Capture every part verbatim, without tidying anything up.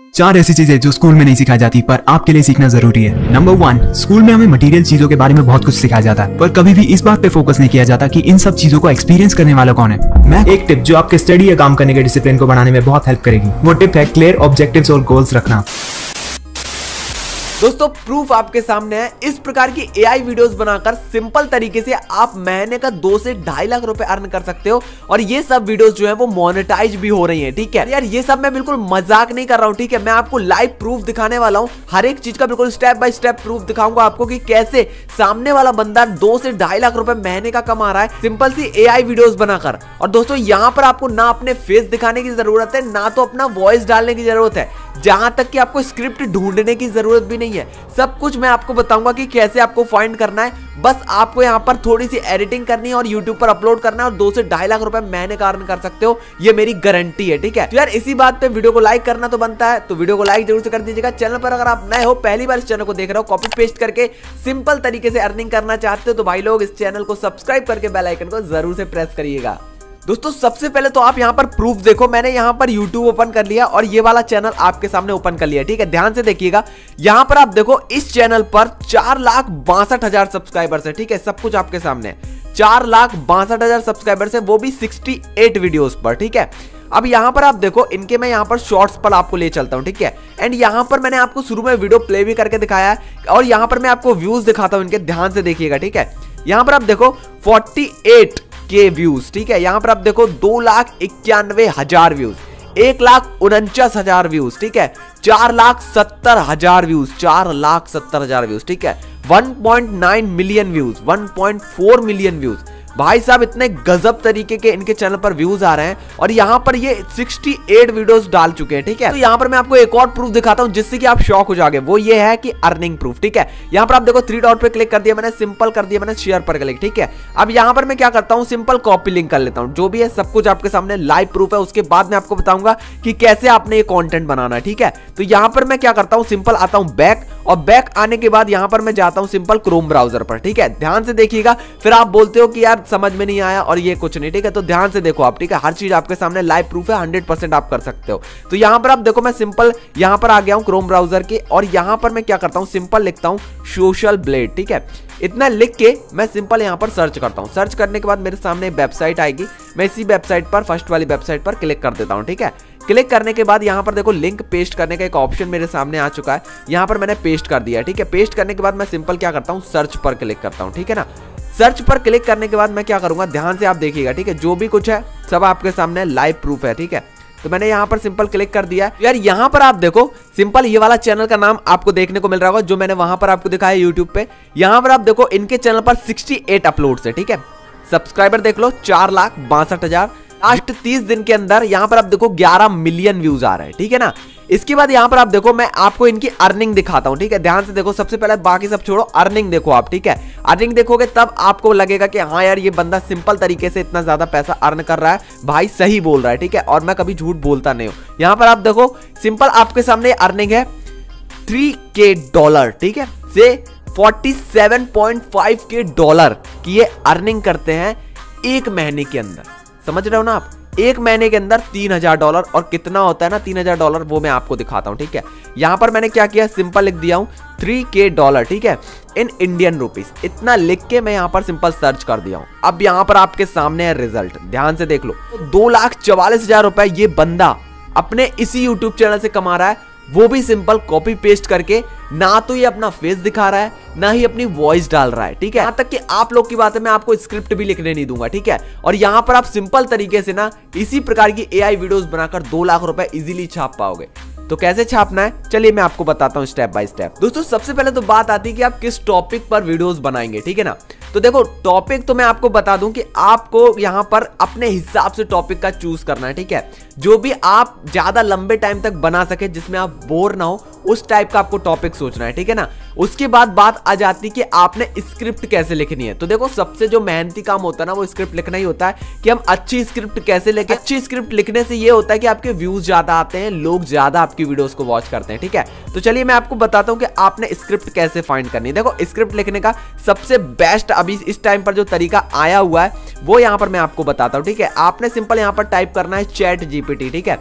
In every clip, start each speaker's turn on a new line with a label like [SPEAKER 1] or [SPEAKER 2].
[SPEAKER 1] चार ऐसी चीजें जो स्कूल में नहीं सिखाई जाती पर आपके लिए सीखना जरूरी है। नंबर वन, स्कूल में हमें मटेरियल चीजों के बारे में बहुत कुछ सिखाया जाता है, पर कभी भी इस बात पे फोकस नहीं किया जाता कि इन सब चीजों को एक्सपीरियंस करने वाला कौन है। मैं एक टिप जो आपके स्टडी या काम करने के डिसिप्लिन को बढ़ाने में बहुत हेल्प करेगी, वो टिप है क्लियर ऑब्जेक्टिव्स और गोल्स रखना।
[SPEAKER 2] दोस्तों प्रूफ आपके सामने है। इस प्रकार की एआई वीडियोस बनाकर सिंपल तरीके से आप महीने का दो से ढाई लाख रुपए अर्न कर सकते हो, और ये सब वीडियोस जो है वो मोनेटाइज भी हो रही हैं। ठीक है यार, ये सब मैं बिल्कुल मजाक नहीं कर रहा हूँ। ठीक है, मैं आपको लाइव प्रूफ दिखाने वाला हूँ, हर एक चीज का बिल्कुल स्टेप बाय स्टेप प्रूफ दिखाऊंगा आपको कि कैसे सामने वाला बंदा दो से ढाई लाख रुपए महीने का कमा रहा है सिंपल सी एआई वीडियोस बनाकर। और दोस्तों यहाँ पर आपको ना अपने फेस दिखाने की जरूरत है, ना तो अपना वॉइस डालने की जरूरत है, जहां तक कि आपको स्क्रिप्ट ढूंढने की जरूरत भी नहीं है। सब कुछ मैं आपको बताऊंगा कि कैसे आपको फाइंड करना है। बस आपको यहां पर थोड़ी सी एडिटिंग करनी है और यूट्यूब पर अपलोड करना है, और दो से ढाई लाख रुपए महीने का अर्न कर सकते हो, ये मेरी गारंटी है। ठीक है, तो यार इसी बात पे वीडियो को लाइक करना तो बनता है, तो वीडियो को लाइक जरूर से कर दीजिएगा। चैनल पर अगर आप नए हो, पहली बार इस चैनल को देख रहे हो, कॉपी पेस्ट करके सिंपल तरीके से अर्निंग करना चाहते हो, तो भाई लोग इस चैनल को सब्सक्राइब करके बेल आइकन को जरूर से प्रेस करिएगा। दोस्तों सबसे पहले तो आप यहाँ पर प्रूफ देखो, मैंने यहाँ पर YouTube ओपन कर लिया और ये वाला चैनल आपके सामने ओपन कर लिया। ठीक है, ध्यान से देखिएगा, यहाँ पर आप देखो इस चैनल पर चार लाख बासठ हजार सब्सक्राइबर्स है। ठीक है, सब कुछ आपके सामने है, चार लाख बासठ हजार सब्सक्राइबर्स है, वो भी अड़सठ वीडियोस पर। ठीक है, अब यहाँ पर आप देखो इनके, मैं यहाँ पर शॉर्ट्स पर आपको ले चलता हूँ। ठीक है, एंड यहाँ पर मैंने आपको शुरू में वीडियो प्ले भी करके दिखाया है, और यहाँ पर मैं आपको व्यूज दिखाता हूँ इनके, ध्यान से देखिएगा। ठीक है, यहाँ पर आप देखो अड़तालीस के व्यूज। ठीक है, यहां पर आप देखो दो लाख इक्यानवे हजार व्यूज, एक लाख उनचास हजार व्यूज। ठीक है, चार लाख सत्तर हजार व्यूज, चार लाख सत्तर हजार व्यूज। ठीक है, one point nine million views, one point four million views. भाई साहब इतने गजब तरीके के इनके चैनल पर व्यूज आ रहे हैं, और यहाँ पर ये अड़सठ वीडियोस डाल चुके हैं। ठीक है, तो यहाँ पर मैं आपको एक और प्रूफ दिखाता हूँ जिससे कि आप शॉक हो जाओगे, वो ये है कि अर्निंग प्रूफ। ठीक है, यहाँ पर आप देखो थ्री डॉट पे क्लिक कर दिया मैंने, सिंपल कर दिया मैंने, शेयर पर क्लिक। ठीक है, अब यहाँ पर मैं क्या करता हूँ, सिंपल कॉपी लिंक कर लेता हूँ, जो भी है सब कुछ आपके सामने लाइव प्रूफ है। उसके बाद मैं आपको बताऊंगा कि कैसे आपने ये कॉन्टेंट बनाना है। ठीक है, तो यहाँ पर मैं क्या करता हूँ, सिंपल आता हूँ बैक, और बैक आने के बाद यहाँ पर मैं जाता हूँ सिंपल क्रोम ब्राउजर पर। ठीक है, ध्यान से देखिएगा, फिर आप बोलते हो कि यार समझ में नहीं आया और ये कुछ नहीं। ठीक है, तो ध्यान से देखो आप। ठीक है, हर चीज आपके सामने लाइव प्रूफ है, हंड्रेड परसेंट आप कर सकते हो। तो यहाँ पर आप देखो मैं सिंपल यहाँ पर आ गया हूँ क्रोम ब्राउजर के, और यहाँ पर मैं क्या करता हूँ, सिंपल लिखता हूँ सोशल ब्लेड। ठीक है, इतना लिख के मैं सिंपल यहाँ पर सर्च करता हूँ। सर्च करने के बाद मेरे सामने वेबसाइट आएगी, मैं इसी वेबसाइट पर, फर्स्ट वाली वेबसाइट पर क्लिक कर देता हूँ। ठीक है, क्लिक करने के बाद यहाँ पर देखो लिंक पेस्ट करने का एक ऑप्शन मेरे सामने आ चुका है, यहाँ पर मैंने पेस्ट कर दिया है। ठीक है, पेस्ट करने के बाद मैं सिंपल क्या करता हूँ, सर्च पर क्लिक करता हूँ। ठीक है ना, सर्च पर क्लिक करने के बाद मैं क्या करूंगा, ध्यान से आप देखिएगा। ठीक है, जो भी कुछ है सब आपके सामने लाइव प्रूफ है। ठीक है, तो मैंने यहाँ पर सिंपल क्लिक कर दिया है। यार यहाँ पर आप देखो सिंपल ये वाला चैनल का नाम आपको देखने को मिल रहा होगा, जो मैंने वहां पर आपको दिखाया यूट्यूब पे। यहाँ पर आप देखो इनके चैनल पर अड़सठ अपलोड्स है। ठीक है, सब्सक्राइबर देख लो चार लाख बासठ हजार, लास्ट तीस दिन के अंदर यहाँ पर आप देखो ग्यारह मिलियन व्यूज आ रहे हैं। ठीक है ना, इसके बाद यहाँ पर आप देखो मैं आपको इनकी अर्निंग दिखाता हूँ। ठीक है, ध्यान से देखो, सबसे पहले बाकी सब छोड़ो, अर्निंग देखो आप। ठीक है, अर्निंग देखोगे तब आपको लगेगा कि हाँ यार ये बंदा सिंपल तरीके से इतना ज्यादा पैसा अर्न कर रहा है, भाई सही बोल रहा है। ठीक है, और मैं कभी झूठ बोलता नहीं हूँ। यहाँ पर आप देखो सिंपल आपके सामने अर्निंग है थ्री के डॉलर। ठीक है, से फोर्टी सेवन पॉइंट फाइव के डॉलर की ये अर्निंग करते हैं एक महीने के अंदर। समझ रहे हो ना आप, एक महीने के अंदर तीन हजार डॉलर, और कितना होता है ना तीन हजार डॉलर, वो मैं आपको दिखाता हूं। ठीक है, यहां पर मैंने क्या किया, सिंपल लिख दिया हूं थ्री के डॉलर। ठीक है, इन इंडियन रुपीस, इतना लिख के मैं यहां पर सिंपल सर्च कर दिया हूं। अब यहां पर आपके सामने है रिजल्ट, ध्यान से देख लो, दो लाख चवालीस हजार रुपए ये बंदा अपने इसी यूट्यूब चैनल से कमा रहा है, वो भी सिंपल कॉपी पेस्ट करके। ना तो ये अपना फेस दिखा रहा है, ना ही अपनी वॉइस डाल रहा है। ठीक है, यहां तक कि आप लोग की बात है, मैं आपको स्क्रिप्ट भी लिखने नहीं दूंगा। ठीक है, और यहां पर आप सिंपल तरीके से ना इसी प्रकार की एआई वीडियोस बनाकर दो लाख रुपए इजीली छाप पाओगे। तो कैसे छापना है, चलिए मैं आपको बताता हूं स्टेप बाय स्टेप। दोस्तों सबसे पहले तो बात आती है कि आप किस टॉपिक पर वीडियोस बनाएंगे। ठीक है ना, तो देखो टॉपिक तो मैं आपको बता दूं कि आपको यहां पर अपने हिसाब से टॉपिक का चूज करना है। ठीक है, जो भी आप ज्यादा लंबे टाइम तक बना सके, जिसमें आप बोर ना हो, उस टाइप का आपको टॉपिक सोचना है। ठीक है ना, उसके बाद बात आ जाती कि आपने स्क्रिप्ट कैसे लिखनी है। तो देखो सबसे जो मेहनती काम होता है ना, वो स्क्रिप्ट लिखना ही होता है कि हम अच्छी स्क्रिप्ट कैसे लिखें। अच्छी स्क्रिप्ट लिखने से ये होता है कि आपके व्यूज ज्यादा आते हैं, लोग ज्यादा आपकी वीडियोस को वॉच करते हैं। ठीक है, तो चलिए मैं आपको बताता हूं कि आपने स्क्रिप्ट कैसे फाइंड करनी है। देखो स्क्रिप्ट लिखने का सबसे बेस्ट अभी इस टाइम पर जो तरीका आया हुआ है, वो यहां पर मैं आपको बताता हूं। ठीक है, आपने सिंपल यहां पर टाइप करना है चैट जीपीटी। ठीक है,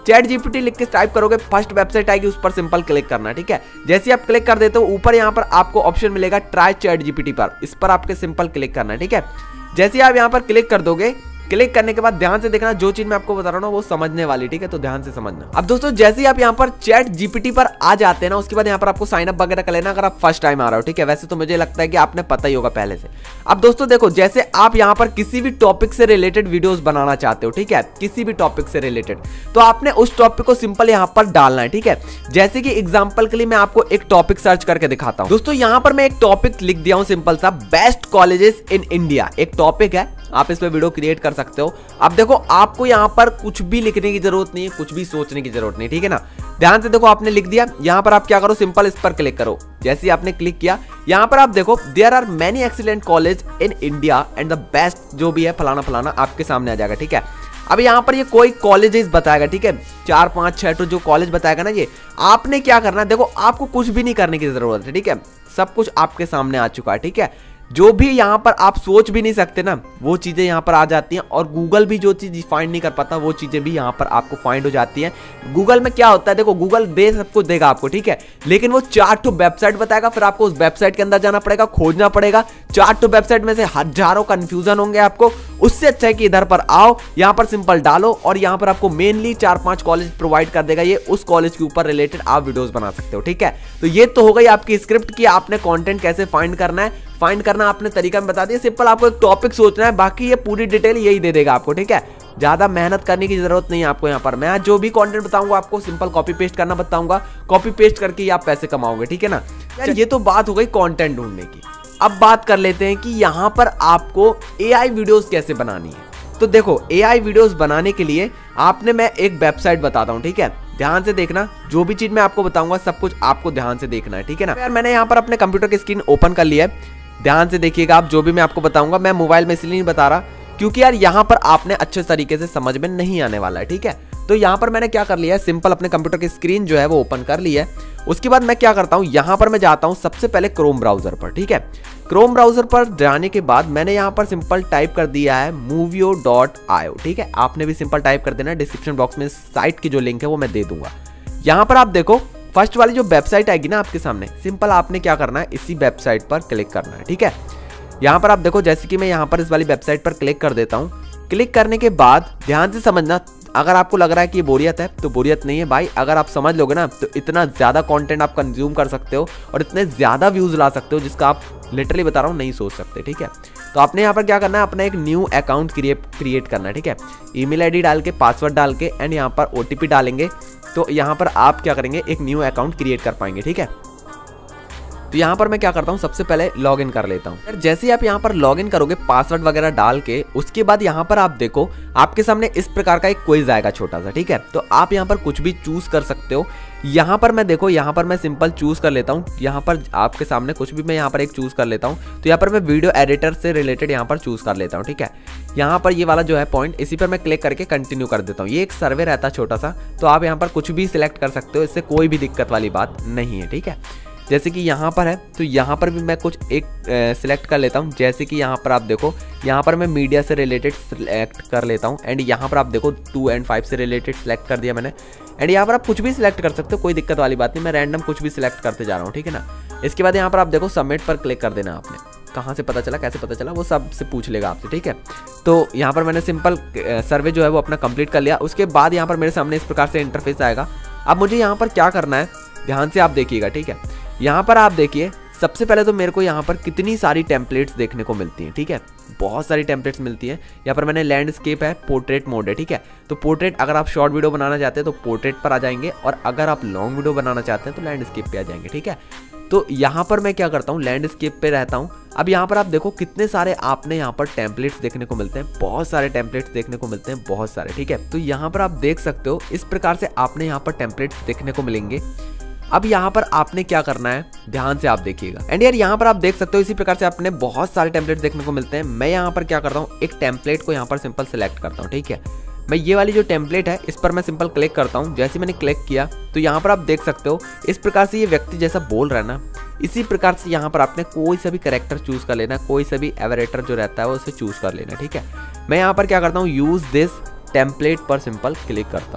[SPEAKER 2] चैट जीपीटी लिख के टाइप करोगे, फर्स्ट वेबसाइट आएगी, उस पर सिंपल क्लिक करना है। ठीक है, जैसे आप क्लिक कर देते हो ऊपर यहाँ पर आपको ऑप्शन मिलेगा ट्राई चैट जीपीटी पर, इस पर आपके सिंपल क्लिक करना है। ठीक है, जैसे आप यहाँ पर क्लिक कर दोगे, क्लिक करने के बाद ध्यान से देखना, जो चीज मैं आपको बता रहा हूँ वो समझने वाली। ठीक है, तो ध्यान से समझना। अब दोस्तों जैसे ही आप यहाँ पर चैट जीपीटी पर आ जाते हैं ना, उसके बाद यहाँ पर आपको साइन अप वगैरह कर लेना, अगर आप फर्स्ट टाइम आ रहे हो। ठीक है, वैसे तो मुझे लगता है कि आपने पता ही होगा पहले से। अब दोस्तों देखो, जैसे आप यहाँ पर किसी भी टॉपिक से रिलेटेड वीडियोस बनाना चाहते हो, ठीक है, किसी भी टॉपिक से रिलेटेड, तो आपने उस टॉपिक को सिंपल यहाँ पर डालना है। ठीक है, जैसे कि एग्जाम्पल के लिए मैं आपको एक टॉपिक सर्च करके दिखाता हूँ। दोस्तों यहाँ पर मैं एक टॉपिक लिख दिया हूँ सिंपल सा, बेस्ट कॉलेजेस इन इंडिया। एक टॉपिक है, आप इस पे वीडियो क्रिएट कर सकते हो। अब देखो आपको यहाँ पर कुछ भी लिखने की जरूरत नहीं है, कुछ भी सोचने की जरूरत नहीं। ठीक है ना, ध्यान से देखो, आपने लिख दिया, यहाँ पर आप क्या करो, सिंपल इस पर क्लिक करो। जैसे ही आपने क्लिक किया, यहाँ पर आप देखो there are many excellent college in India and the best जो भी है फलाना फलाना आपके सामने आ जाएगा। ठीक है, अब यहाँ पर ये कोई कॉलेजेस बताएगा। ठीक है, चार पांच छह तो जो कॉलेज बताएगा ना, ये आपने क्या करना है, देखो आपको कुछ भी नहीं करने की जरूरत है। ठीक है, सब कुछ आपके सामने आ चुका है। ठीक है, जो भी यहाँ पर आप सोच भी नहीं सकते ना, वो चीजें यहाँ पर आ जाती हैं, और गूगल भी जो चीज फाइंड नहीं कर पाता वो चीजें भी यहाँ पर आपको फाइंड हो जाती हैं। गूगल में क्या होता है, देखो गूगल दे सब कुछ देगा आपको, ठीक है, लेकिन वो चार टू वेबसाइट बताएगा, फिर आपको उस वेबसाइट के अंदर जाना पड़ेगा, खोजना पड़ेगा। चार टू वेबसाइट में से हजारों कंफ्यूजन होंगे आपको। उससे अच्छा है कि इधर पर आओ, यहाँ पर सिंपल डालो, और यहाँ पर आपको मेनली चार पांच कॉलेज प्रोवाइड कर देगा ये, उस कॉलेज के ऊपर रिलेटेड आप वीडियोस बना सकते हो। ठीक है, तो ये तो हो गई आपकी स्क्रिप्ट की आपने कंटेंट कैसे फाइंड करना है। फाइंड करना आपने तरीका में बता दिया, सिंपल आपको एक टॉपिक सोचना है, बाकी ये पूरी डिटेल यही दे देगा आपको। ठीक है, ज्यादा मेहनत करने की जरूरत नहीं है आपको। यहाँ पर मैं जो भी कंटेंट बताऊंगा आपको सिंपल कॉपी पेस्ट करना बताऊंगा, कॉपी पेस्ट करके ही आप पैसे कमाओगे। ठीक है ना यार, ये तो बात हो गई कंटेंट ढूंढने की। अब बात कर लेते हैं कि यहाँ पर आपको एआई वीडियोस कैसे बनानी है। तो देखो, एआई वीडियोस बनाने के लिए आपने, मैं एक वेबसाइट बताता हूँ। ठीक है, ध्यान से देखना, जो भी चीज मैं आपको बताऊंगा सब कुछ आपको ध्यान से देखना है। ठीक है ना यार, मैंने यहाँ पर अपने कंप्यूटर की स्क्रीन ओपन कर लिया है, ध्यान से देखिएगा। आप जो भी मैं आपको बताऊंगा, मैं मोबाइल में इसलिए नहीं बता रहा क्योंकि यार यहाँ पर आपने अच्छे तरीके से समझ में नहीं आने वाला है। ठीक है, तो यहाँ पर मैंने क्या कर लिया है, सिंपल अपने कंप्यूटर की स्क्रीन जो है वो ओपन कर ली है। उसके बाद मैं क्या करता हूँ, यहाँ पर मैं जाता हूँ सबसे पहले क्रोम ब्राउजर पर। ठीक है, क्रोम ब्राउजर पर जाने के बाद मैंने यहाँ पर सिंपल टाइप कर दिया है मूवियो डॉट आईओ। ठीक है, आपने भी सिंपल टाइप कर देना, डिस्क्रिप्शन बॉक्स में साइट की जो लिंक है वो मैं दे दूंगा। यहाँ पर आप देखो फर्स्ट वाली जो वेबसाइट आएगी ना आपके सामने, सिंपल आपने क्या करना है, इसी वेबसाइट पर क्लिक करना है। ठीक है, यहाँ पर आप देखो, जैसे कि मैं यहाँ पर इस वाली वेबसाइट पर क्लिक कर देता हूँ। क्लिक करने के बाद ध्यान से समझना, अगर आपको लग रहा है कि ये बोरियत है तो बोरियत नहीं है भाई। अगर आप समझ लोगे ना तो इतना ज्यादा कंटेंट आप कंज्यूम कर सकते हो और इतने ज्यादा व्यूज ला सकते हो जिसका आप लिटरली बता रहा हूँ नहीं सोच सकते। ठीक है, तो आपने यहाँ पर क्या करना है, अपना एक न्यू अकाउंट क्रिएट क्रिएट करना है। ठीक है, ईमेल आईडी डाल के, पासवर्ड डाल के, एंड यहाँ पर ओटीपी डालेंगे, तो यहाँ पर आप क्या करेंगे, एक न्यू अकाउंट क्रिएट कर पाएंगे। ठीक है, तो यहाँ पर मैं क्या करता हूँ, सबसे पहले लॉगिन कर लेता हूँ। जैसे ही आप यहाँ पर लॉगिन करोगे पासवर्ड वगैरह डाल के, उसके बाद यहाँ पर आप देखो आपके सामने इस प्रकार का एक क्विज आएगा छोटा सा। ठीक है, तो आप यहाँ पर कुछ भी चूज कर सकते हो। यहाँ पर मैं देखो, यहाँ पर मैं सिंपल चूज कर लेता हूँ, यहाँ पर आपके सामने कुछ भी मैं यहाँ पर एक चूज कर लेता हूँ। तो यहाँ पर मैं वीडियो एडिटर से रिलेटेड यहाँ पर चूज कर लेता हूँ। ठीक है, यहाँ पर ये वाला जो है पॉइंट, इसी पर मैं क्लिक करके कंटिन्यू कर देता हूँ। ये एक सर्वे रहता है छोटा सा, तो आप यहाँ पर कुछ भी सिलेक्ट कर सकते हो, इससे कोई भी दिक्कत वाली बात नहीं है। ठीक है, जैसे कि यहाँ पर है तो यहाँ पर भी मैं कुछ एक सिलेक्ट कर लेता हूँ। जैसे कि यहाँ पर आप देखो, यहाँ पर मैं मीडिया से रिलेटेड सिलेक्ट कर लेता हूँ, एंड यहाँ पर आप देखो टू एंड फाइव से रिलेटेड सिलेक्ट कर दिया मैंने। एंड यहाँ पर आप कुछ भी सिलेक्ट कर सकते हो, कोई दिक्कत वाली बात नहीं, मैं रैंडम कुछ भी सिलेक्ट करते जा रहा हूँ। ठीक है ना, इसके बाद यहाँ पर आप देखो सबमिट पर क्लिक कर देना। आपने कहाँ से पता चला, कैसे पता चला, वो सब से पूछ लेगा आपसे। ठीक है, तो यहाँ पर मैंने सिंपल सर्वे जो है वो अपना कंप्लीट कर लिया। उसके बाद यहाँ पर मेरे सामने इस प्रकार से इंटरफेस आएगा। अब मुझे यहाँ पर क्या करना है, ध्यान से आप देखिएगा। ठीक है, यहाँ पर आप देखिए, सबसे पहले तो मेरे को यहाँ पर कितनी सारी टेम्पलेट्स देखने को मिलती हैं। ठीक है, बहुत सारी टेम्पलेट्स मिलती हैं। यहाँ पर मैंने लैंडस्केप है, पोर्ट्रेट मोड है। ठीक है, तो पोर्ट्रेट अगर आप शॉर्ट वीडियो बनाना चाहते हैं तो पोर्ट्रेट पर आ जाएंगे, और अगर आप लॉन्ग वीडियो बनाना चाहते हैं तो लैंडस्केप पे आ जाएंगे। ठीक है, तो यहाँ पर मैं क्या करता हूँ, लैंडस्केप पे रहता हूँ। अब यहाँ पर आप देखो कितने सारे आपने यहाँ पर टेम्पलेट्स देखने को मिलते हैं, बहुत सारे टेम्पलेट्स देखने को मिलते हैं, बहुत सारे। ठीक है, तो यहाँ पर आप देख सकते हो इस प्रकार से आपने यहाँ पर टेम्पलेट्स देखने को मिलेंगे। अब यहाँ पर आपने क्या करना है, ध्यान से आप देखिएगा। एंड यार यहाँ पर आप देख सकते हो इसी प्रकार से आपने बहुत सारे टेम्पलेट देखने को मिलते हैं। मैं यहाँ पर क्या करता हूँ, एक टेम्पलेट को यहाँ पर सिंपल सेलेक्ट करता हूँ। ठीक है, मैं ये वाली जो टेम्पलेट है इस पर मैं सिंपल क्लिक करता हूँ। जैसे मैंने क्लिक किया तो यहाँ पर आप देख सकते हो इस प्रकार से ये व्यक्ति जैसा बोल रहा है ना, इसी प्रकार से यहाँ पर आपने कोई सा भी कैरेक्टर चूज कर लेना, कोई सा भी एवरेटर जो रहता है वो उसे चूज कर लेना। ठीक है, मैं यहाँ पर क्या करता हूँ, यूज दिस टेम्पलेट पर सिंपल क्लिक करता हूँ।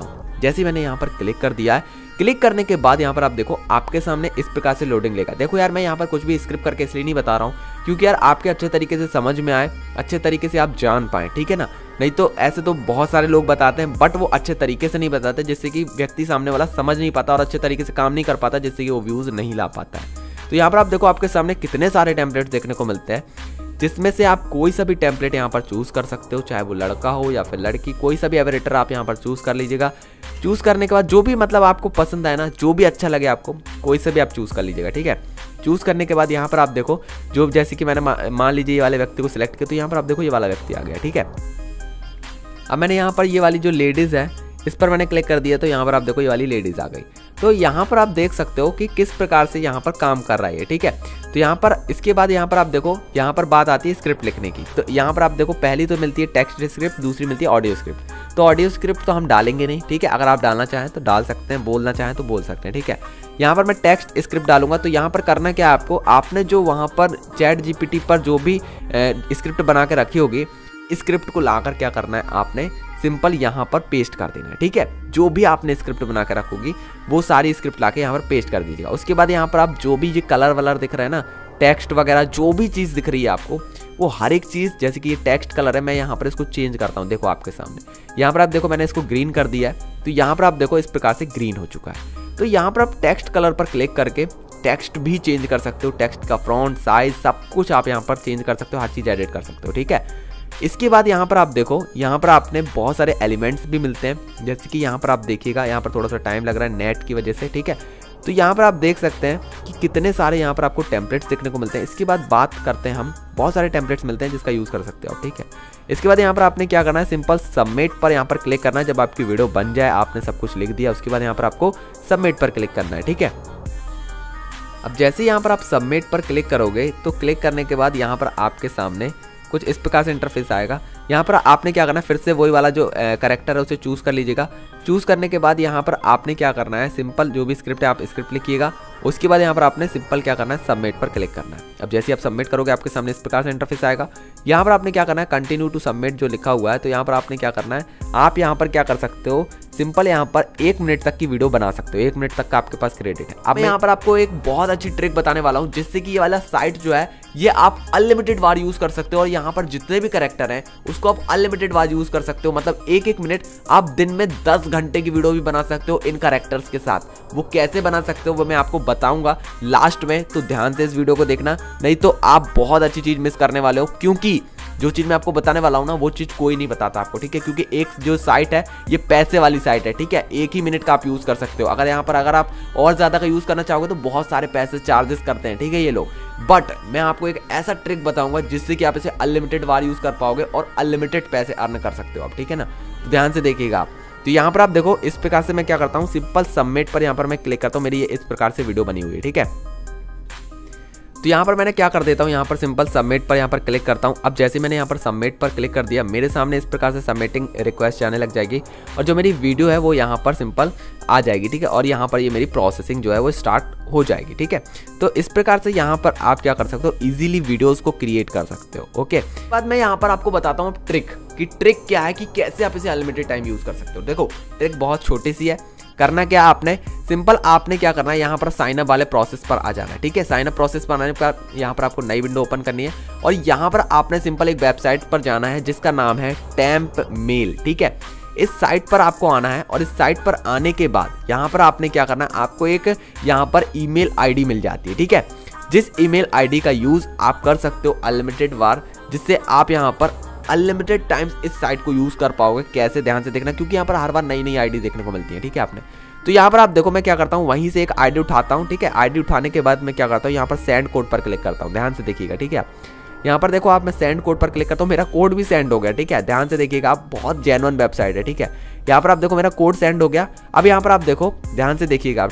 [SPEAKER 2] जैसे ही मैंने यहाँ पर क्लिक कर दिया है, क्लिक करने के बाद यहाँ पर आप देखो आपके सामने इस प्रकार से लोडिंग लेगा। देखो यार मैं यहाँ पर कुछ भी स्क्रिप्ट करके इसलिए नहीं बता रहा हूँ क्योंकि यार आपके अच्छे तरीके से समझ में आए, अच्छे तरीके से आप जान पाए, ठीक है ना। नहीं तो ऐसे तो बहुत सारे लोग बताते हैं बट वो अच्छे तरीके से नहीं बताते, जिससे कि व्यक्ति सामने वाला समझ नहीं पाता और अच्छे तरीके से काम नहीं कर पाता, जिससे कि वो व्यूज नहीं ला पाता है। तो यहाँ पर आप देखो आपके सामने कितने सारे टेम्पलेट देखने को मिलते हैं, जिसमें से आप कोई सा भी टेम्पलेट यहाँ पर चूज कर सकते हो, चाहे वो लड़का हो या फिर लड़की, कोई सा भी एवरेटर आप यहाँ पर चूज कर लीजिएगा। चूज करने के बाद जो भी मतलब आपको पसंद आए ना, जो भी अच्छा लगे आपको, कोई सा भी आप चूज कर लीजिएगा, ठीक है। चूज करने के बाद यहाँ पर आप देखो जो जैसे कि मैंने मान लीजिए ये वाले व्यक्ति को सिलेक्ट किया, तो यहाँ पर आप देखो ये वाला व्यक्ति आ गया, ठीक है। अब मैंने यहाँ पर ये वाली जो लेडीज है इस पर मैंने क्लिक कर दिया, तो यहाँ पर आप देखो ये वाली लेडीज आ गई। तो यहाँ पर आप देख सकते हो कि किस प्रकार से यहाँ पर काम कर रहा है, ठीक है। तो यहाँ पर इसके बाद यहाँ पर आप देखो यहाँ पर बात आती है स्क्रिप्ट लिखने की। तो यहाँ पर आप देखो पहली तो मिलती है टेक्स्ट स्क्रिप्ट, दूसरी मिलती है ऑडियो स्क्रिप्ट। तो ऑडियो स्क्रिप्ट तो हम डालेंगे नहीं, ठीक है। अगर आप डालना चाहें तो डाल सकते हैं, बोलना चाहें तो बोल सकते हैं, ठीक है। यहाँ पर मैं टेक्स्ट स्क्रिप्ट डालूंगा। तो यहाँ पर करना क्या है आपको, आपने जो वहाँ पर चैट जीपीटी पर जो भी स्क्रिप्ट बना के रखी होगी, स्क्रिप्ट को लाकर क्या करना है, आपने सिंपल यहाँ पर पेस्ट कर देना है, ठीक है। जो भी आपने स्क्रिप्ट बना के रखोगी वो सारी स्क्रिप्ट लाके यहाँ पर पेस्ट कर दीजिएगा। उसके बाद यहाँ पर आप जो भी ये कलर वलर दिख रहा है ना, टेक्स्ट वगैरह जो भी चीज़ दिख रही है आपको, वो हर एक चीज़, जैसे कि ये टेक्स्ट कलर है, मैं यहाँ पर इसको चेंज करता हूँ। देखो आपके सामने यहाँ पर आप देखो मैंने इसको ग्रीन कर दिया है, तो यहाँ पर आप देखो इस प्रकार से ग्रीन हो चुका है। तो यहाँ पर आप टेक्स्ट कलर पर क्लिक करके टेक्स्ट भी चेंज कर सकते हो, टेक्स्ट का फ्रंट साइज सब कुछ आप यहाँ पर चेंज कर सकते हो, हर चीज़ एडिट कर सकते हो, ठीक है। इसके बाद यहाँ पर आप देखो यहाँ पर आपने बहुत सारे एलिमेंट्स भी मिलते हैं, जैसे कि यहाँ पर आप देखिएगा, यहाँ पर थोड़ा सा टाइम लग रहा है नेट की वजह से, ठीक है। तो यहाँ पर आप देख सकते हैं कि कितने सारे यहाँ पर आपको टेम्पलेट्स देखने को मिलते हैं। इसके बाद बात करते हैं हम, बहुत सारे टेम्पलेट्स मिलते हैं जिसका यूज़ कर सकते हो आप, ठीक है। इसके बाद यहाँ पर आपने क्या करना है, सिंपल सबमिट पर यहाँ पर क्लिक करना है। जब आपकी वीडियो बन जाए, आपने सब कुछ लिख दिया, उसके बाद यहाँ पर आपको सबमिट पर क्लिक करना है, ठीक है। अब जैसे यहाँ पर आप सबमिट पर क्लिक करोगे तो क्लिक करने के बाद यहाँ पर आपके सामने कुछ इस प्रकार से इंटरफेस आएगा। यहाँ पर आपने क्या करना है, फिर से वही वाला जो कैरेक्टर है उसे चूज कर लीजिएगा। चूज करने के बाद यहाँ पर आपने क्या करना है, सिंपल जो भी स्क्रिप्ट है आप स्क्रिप्ट लिखिएगा। उसके बाद यहाँ पर आपने सिंपल क्या करना है, सबमिट पर क्लिक करना है। अब जैसे आप सबमिट करोगे आपके सामने इस प्रकार से इंटरफेस आएगा। यहाँ पर आपने क्या करना है, कंटिन्यू टू सबमिट जो लिखा हुआ है, तो यहाँ पर आपने क्या करना है, आप यहाँ पर क्या कर सकते हो, सिंपल यहाँ पर एक मिनट तक की वीडियो बना सकते हो, एक मिनट तक का आपके पास क्रेडिट है। अब मैं यहाँ पर आपको एक बहुत अच्छी ट्रिक बताने वाला हूँ, जिससे कि ये वाला साइट जो है ये आप अनलिमिटेड बार यूज कर सकते हो, और यहाँ पर जितने भी कैरेक्टर हैं उसको आप अनलिमिटेड बार यूज कर सकते हो। मतलब एक एक मिनट आप दिन में दस घंटे की वीडियो भी बना सकते हो इन कैरेक्टर्स के साथ। वो कैसे बना सकते हो वो मैं आपको बताऊंगा लास्ट में, तो ध्यान से इस वीडियो को देखना, नहीं तो आप बहुत अच्छी चीज मिस करने वाले हो। क्योंकि जो चीज मैं आपको बताने वाला हूं ना, वो चीज कोई नहीं बताता आपको, ठीक है। क्योंकि एक जो साइट है ये पैसे वाली साइट है, ठीक है। एक ही मिनट का आप यूज कर सकते हो। अगर यहाँ पर अगर आप और ज्यादा का यूज करना चाहोगे तो बहुत सारे पैसे चार्जेस करते हैं, ठीक है ये लोग। बट मैं आपको एक ऐसा ट्रिक बताऊंगा जिससे कि आप इसे अनलिमिटेड बार यूज कर पाओगे और अनलिमिटेड पैसे अर्न कर सकते हो आप, ठीक है ना। तो ध्यान से देखिएगा आप। तो यहाँ पर आप देखो इस प्रकार से मैं क्या करता हूँ, सिंपल सबमिट पर यहाँ पर मैं क्लिक करता हूँ, मेरी ये इस प्रकार से वीडियो बनी हुई है, ठीक है। तो यहाँ पर मैंने क्या कर देता हूँ, यहाँ पर सिंपल सबमिट पर यहाँ पर क्लिक करता हूँ। अब जैसे मैंने यहाँ पर सबमिट पर क्लिक कर दिया, मेरे सामने इस प्रकार से सबमिटिंग रिक्वेस्ट जाने लग जाएगी, और जो मेरी वीडियो है वो यहाँ पर सिंपल आ जाएगी, ठीक है। और यहाँ पर ये मेरी प्रोसेसिंग जो है वो स्टार्ट हो जाएगी, ठीक है। तो इस प्रकार से यहाँ पर आप क्या कर सकते हो, इजीली वीडियोस को क्रिएट कर सकते हो, ओके। बाद मैं यहाँ पर आपको बताता हूँ ट्रिक कि ट्रिक क्या है, कि कैसे आप इसे अनलिमिटेड टाइम यूज कर सकते हो। देखो ट्रिक बहुत छोटी सी है। करना क्या आपने, सिंपल आपने क्या करना है, यहाँ पर साइन अप वाले प्रोसेस पर आ जाना है, ठीक है। साइन अप प्रोसेस पर आने पर यहाँ पर आपको नई विंडो ओपन करनी है, और यहाँ पर आपने सिंपल एक वेबसाइट पर जाना है जिसका नाम है टेम्प मेल, ठीक है। इस साइट पर आपको आना है, और इस साइट पर आने के बाद यहाँ पर आपने क्या करना है, आपको एक यहाँ पर ईमेल आईडी मिल जाती है, ठीक है। जिस ईमेल आईडी का यूज आप कर सकते हो अनलिमिटेड बार, जिससे आप यहाँ पर अनलिमिटेड टाइम्स इस साइट को यूज कर पाओगे। कैसे, ध्यान से देखना, क्योंकि यहाँ पर हर बार नई नई आईडी देखने को मिलती है, ठीक है आपने। तो यहाँ पर आप देखो मैं क्या करता हूँ, वहीं से एक आईडी उठाता हूँ, ठीक है। आईडी उठाने के बाद मैं क्या करता हूँ, यहाँ पर सेंड कोड पर क्लिक करता हूँ, ध्यान से देखिएगा, ठीक है। यहाँ पर देखो आप, मैं सेंड कोड पर क्लिक करता हूँ, मेरा कोड भी सेंड हो गया, ठीक है। ध्यान से देखिएगा आप, बहुत जेन्युइन वेबसाइट है, ठीक है। यहाँ पर आप देखो मेरा कोड सेंड हो गया। अब यहाँ पर आप देखो ध्यान से देखिएगा आप, ठीक है।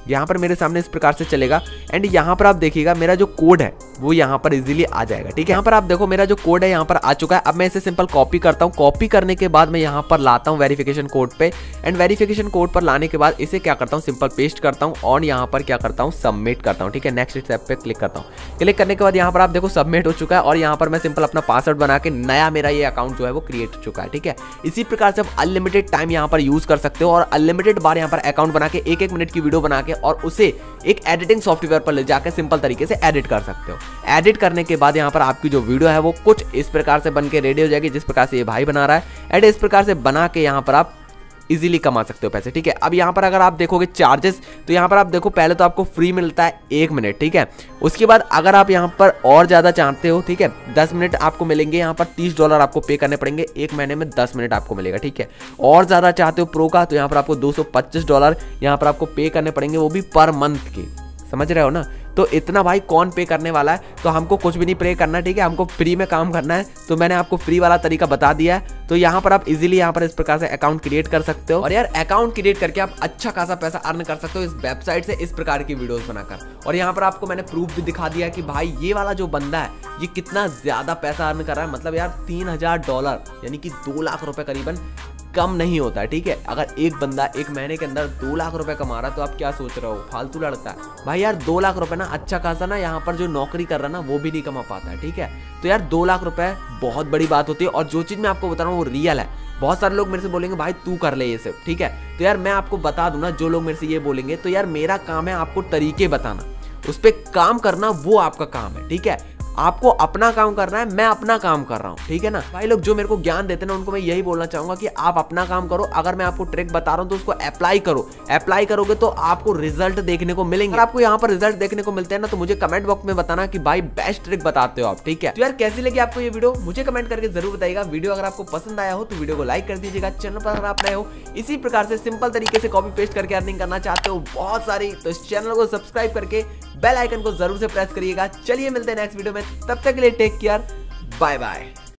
[SPEAKER 2] यहाँ पर मेरे सामने इस प्रकार से चलेगा एंड यहाँ पर आप देखिएगा मेरा जो कोड है वो यहाँ पर इजीली आ जाएगा। ठीक है, यहाँ पर आप देखो मेरा जो कोड है यहाँ पर आ चुका है। अब मैं इसे सिंपल कॉपी करता हूँ। कॉपी करने के बाद मैं यहाँ पर लाता हूँ वेरिफिकेशन कोड पे एंड वेरिफिकेशन कोड पर लाने के बाद इसे क्या करता हूँ, सिंपल पेस्ट करता हूँ और यहाँ पर क्या करता हूँ, सबमिट करता हूँ। ठीक है, नेक्स्ट स्टेप पे क्लिक करता हूँ। क्लिक करने के बाद यहाँ पर आप देखो सबमिट हो चुका है और यहाँ पर मैं सिंपल अपना पासवर्ड बना के नया मेरा ये अकाउंट जो है वो क्रिएट हो चुका है। ठीक है, इसी प्रकार से आप अनलिमिटेड टाइम यहाँ पर यूज कर सकते हो और अनलिमिटेड बार यहाँ पर अकाउंट बना के एक एक मिनट की वीडियो बना के और उसे एक एडिटिंग सॉफ्टवेयर पर ले जाकर सिंपल तरीके से एडिट कर सकते हो। एडिट करने के बाद यहाँ पर आपकी जो वीडियो है वो कुछ इस प्रकार से बन के रेडी हो जाएगी जिस प्रकार से ये भाई बना रहा है एंड इस प्रकार से बना के यहाँ पर आप इजीली कमा सकते हो पैसे। ठीक है, अब यहाँ पर अगर आप देखोगे चार्जेस तो यहाँ पर आप देखो पहले तो आपको फ्री मिलता है एक मिनट। ठीक है, उसके बाद अगर आप यहाँ पर और ज़्यादा चाहते हो, ठीक है, दस मिनट आपको मिलेंगे, यहाँ पर तीस डॉलर आपको पे करने पड़ेंगे, एक महीने में दस मिनट आपको मिलेगा। ठीक है, और ज़्यादा चाहते हो प्रो का तो यहाँ पर आपको दो सौ पच्चीस डॉलर यहाँ पर आपको पे करने पड़ेंगे, वो भी पर मंथ के। समझ रहे हो ना? तो इतना भाई कौन पे करने वाला है, तो हमको कुछ भी नहीं पे करना। ठीक है, हमको फ्री में काम करना है, तो मैंने आपको फ्री वाला तरीका बता दिया है। तो यहाँ पर आप इजीली यहाँ पर इस प्रकार से अकाउंट क्रिएट कर सकते हो और यार अकाउंट क्रिएट करके आप अच्छा खासा पैसा अर्न कर सकते हो इस वेबसाइट से इस प्रकार की वीडियोस बनाकर। और यहाँ पर आपको मैंने प्रूफ भी दिखा दिया कि भाई ये वाला जो बंदा है ये कितना ज्यादा पैसा अर्न कर रहा है। मतलब यार तीन हजार डॉलर यानी कि दो लाख रुपए करीबन कम नहीं होता है। ठीक है, अगर एक बंदा एक महीने के अंदर दो लाख रुपए कमा रहा है तो आप क्या सोच रहे हो, फालतू लड़का है भाई। यार दो लाख रुपए ना अच्छा खासा ना यहाँ पर जो नौकरी कर रहा है ना वो भी नहीं कमा पाता है। ठीक है, तो यार दो लाख रुपए बहुत बड़ी बात होती है और जो चीज मैं आपको बता रहा हूँ वो रियल है। बहुत सारे लोग मेरे से बोलेंगे भाई तू कर ले ये सब। ठीक है, तो यार मैं आपको बता दूं ना, जो लोग मेरे से ये बोलेंगे तो यार मेरा काम है आपको तरीके बताना, उस पर काम करना वो आपका काम है। ठीक है, आपको अपना काम करना है, मैं अपना काम कर रहा हूँ। ठीक है ना भाई, लोग जो मेरे को ज्ञान देते हैं ना उनको मैं यही बोलना चाहूंगा कि आप अपना काम करो। अगर मैं आपको ट्रिक बता रहा हूँ तो उसको अप्लाई करो। अप्लाई करोगे तो आपको रिजल्ट देखने को मिलेंगे। अगर आपको यहाँ पर रिजल्ट देखने को मिलते हैं ना तो मुझे कमेंट बॉक्स में बताना कि भाई बेस्ट ट्रिक बताते हो आप। ठीक है, तो यार कैसी लगी आपको ये वीडियो मुझे कमेंट करके जरूर बताइएगा। वीडियो अगर आपको पसंद आया हो तो वीडियो को लाइक कर दीजिएगा। चैनल पर अगर आप नए हो इसी प्रकार से सिंपल तरीके से कॉपी पेस्ट करके अर्निंग करना चाहते हो बहुत सारी, तो इस चैनल को सब्सक्राइब करके बेल आइकन को जरूर से प्रेस करिएगा। चलिए मिलते हैं नेक्स्ट वीडियो में, तब तक के लिए टेक केयर, बाय बाय।